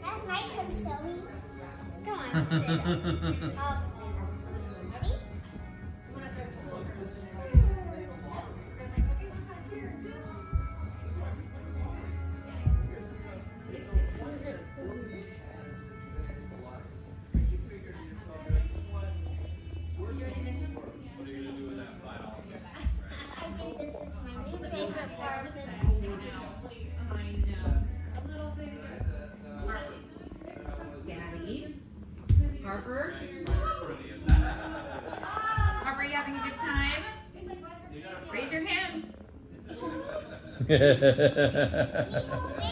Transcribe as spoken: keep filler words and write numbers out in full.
That's my turn, Zoey. Come on, sit up. I'll sit up. Ready? You want to start school? So it's like, okay, come back here. It's, it's wonderful. You ready to miss him? What are you going to do with that file? I think this is my new favorite part of the day. I know. A little bit. Daddy. Harper. Harper, are you having a good time? Raise your hand.